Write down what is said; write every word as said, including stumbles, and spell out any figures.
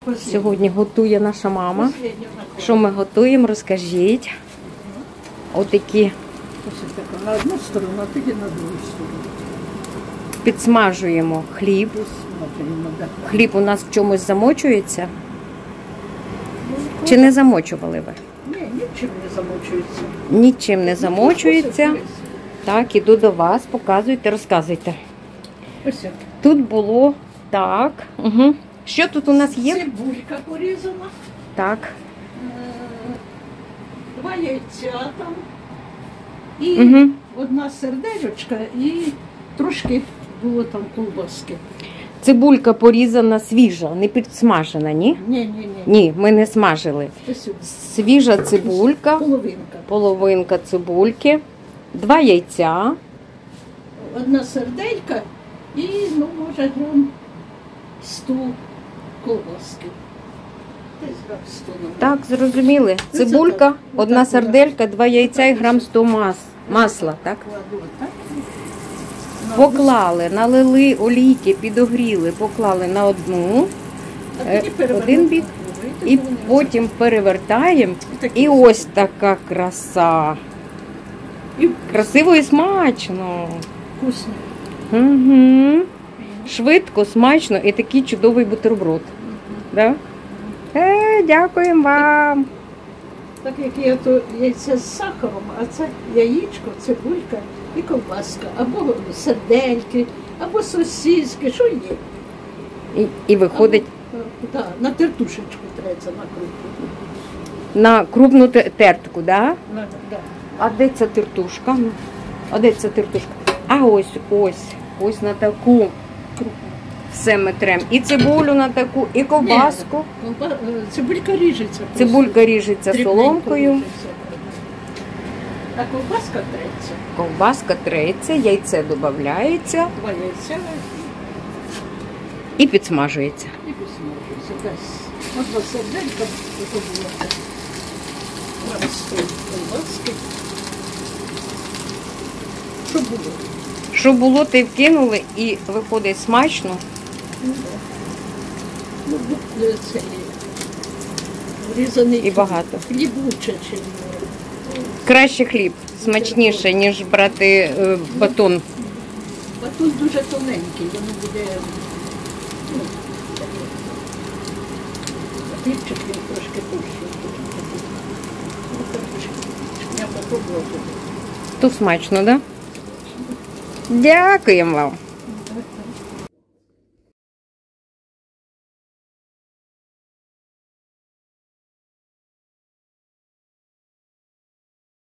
Сьогодні готує наша мама. Що ми готуємо, розкажіть. Отакі. На одну сторону, а тоді на другу сторону. Підсмажуємо хліб. Хліб у нас в чомусь замочується? Чи не замочували ви? Ні, нічим не замочується. Нічим не замочується. Так, іду до вас, показуйте, розказуйте. Ось як. Тут було так. Угу. Що тут у нас є? Цибулька порізана. Так. Два яйця там. І Угу. одна сердечка і трошки було там ковбаски. Цибулька порізана свіжа, не підсмажена, ні? Ні, ні, ні. Ні, ми не смажили. Ось Свіжа цибулька, половинка. половинка цибульки, два яйця. Одна серделька і, ну, може, грам сто ковбаски. Десь грам сто. Так, зрозуміли. Цибулька, одна сарделька, два яйця і грам сто мас... масла, так? Поклали, налили олійки, підогріли, поклали на одну, один бік, і потім перевертаємо. І ось така краса. Красиво і смачно. Вкусно. Угу. Швидко, смачно і такий чудовий бутерброд. Да? Е, дякуємо вам. Так як є то яйце з сахаром, а це яєчко, цибулька і ковбаска. Або сердельки, або сосиски, що є. І, і виходить Або, да, на тертушечку треться, на крупу. на крупну те- тертку, да? На, да. А де ця тертушка? Ну, А де ця тертушка? А ось, ось, ось на таку Крупу. все ми трем. І цибулю на таку, і ковбаску. Ні, ковба- е, цибулька ріжеться. просто. Цибулька ріжеться Дрібненько соломкою, ріжеться. А ковбаска треться. ковбаска треться, яйце додається Два яйця і підсмажується. і посмажується. Десь одна серделька, це було грам сто ковбаски. Що було? Що було, те вкинули і виходить смачно. Ну, да. Ну, це врізаний І багато. хліб лучше, ніж Краще хліб, смачніше, ніж брати е, батон. батон дуже тоненький, воно буде, ну, такий. А хлібчик він трошки товщий. Ну, трошки. Я попробувала. То смачно, так? Да? Дякуємо вам.